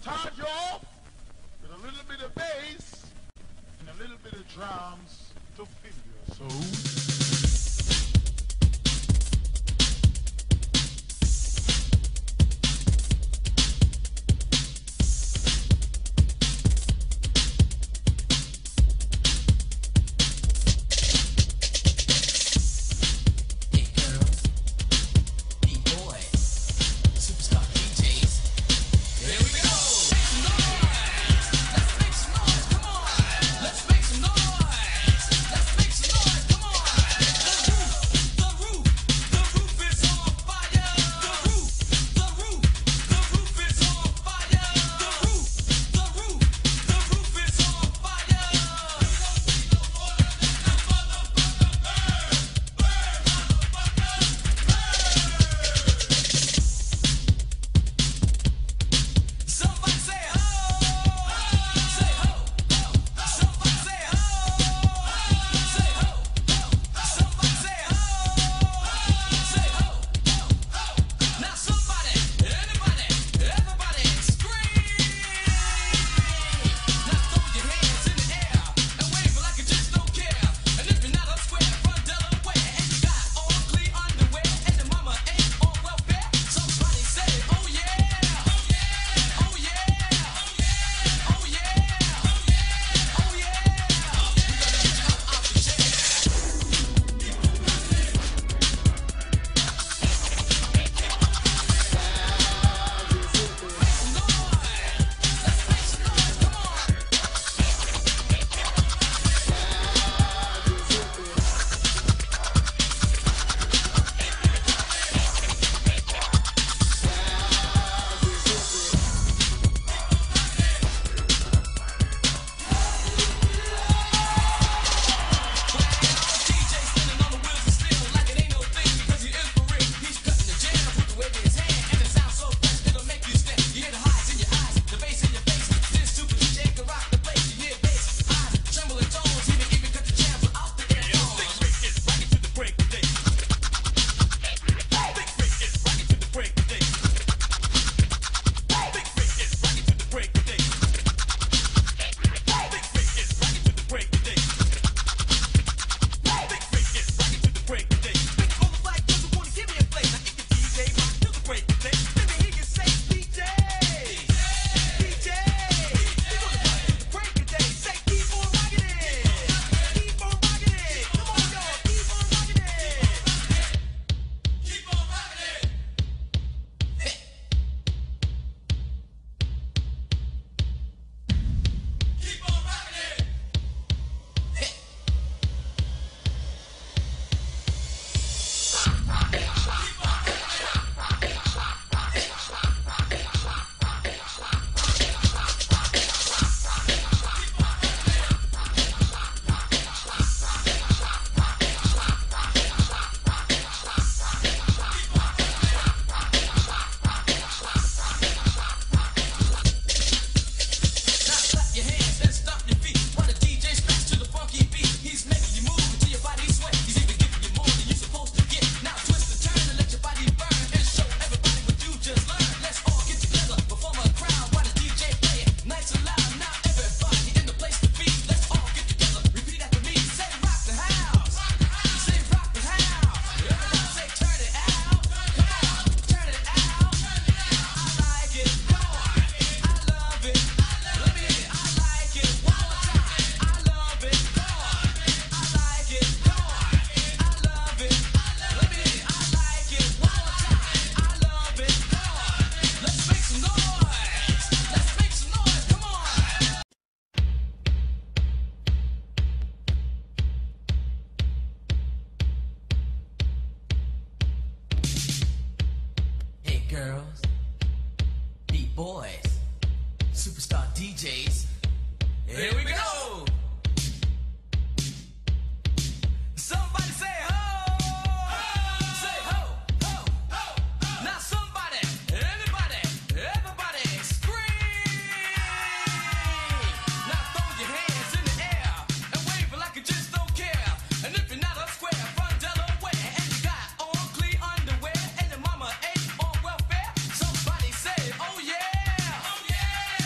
start you off with a little bit of bass and a little bit of drums to fill your soul. Girls, beat boys, superstar DJs. Here we go. Somebody say ho! Say ho! Ho! Ho! Now somebody, anybody, everybody scream! Now throw your hands in the air and wave it like you just don't care. And if you're not a square from Delaware and you got on clean underwear and your mama ain't on welfare, somebody say, oh yeah! Oh yeah!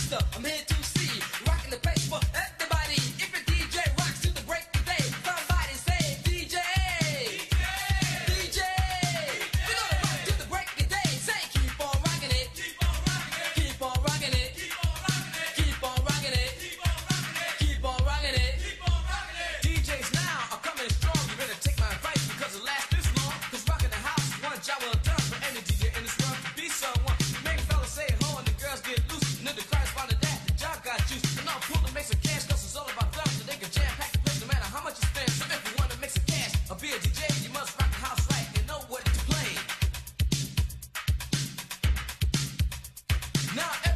booster. I'm here to see, rocking the place for everybody. If a DJ rocks to the break of day, somebody say DJ, DJ. We're gonna rock to the break of day. Say keep on rocking it, keep on rocking it, keep on rocking it, keep on rocking it. DJs now are coming strong. You better take my advice because it lasts this long. Cause rocking the house is one job well done for any DJ in this world to be someone. Make fellas say ho and the girls get loose. And then the crowd's finding that the job got juice. And I'm cool to make some cash cause it's all about them. So they can jam pack the place no matter how much you spend. So if you wanna make some cash or be a DJ, you must rock the house right and know what to play. Now